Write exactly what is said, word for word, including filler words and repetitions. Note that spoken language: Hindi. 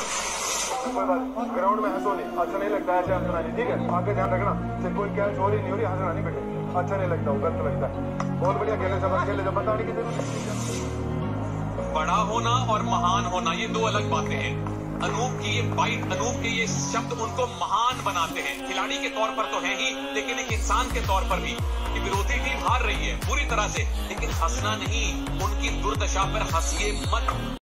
कोई बात ग्राउंड में हंसो नहीं, अच्छा नहीं लगता है ऐसे हंसना नहीं, ठीक है? आगे ध्यान रखना, सिर्फ कोई क्या हो रही नहीं हो रही, हंसना नहीं बेटे, अच्छा नहीं लगता, गलत लगता है। बहुत बढ़िया खेले सब, खेले जब बताने की जरूरत। बड़ा होना और महान होना ये दो अलग बातें हैं। अनूप की ये बाइट, अनूप के ये शब्द उनको महान बनाते हैं। खिलाड़ी के तौर पर तो है ही, लेकिन एक इंसान के तौर पर भी। कि विरोधी टीम हार रही है बुरी तरह से, लेकिन हंसना नहीं, उनकी दुर्दशा पर हंसिए मत।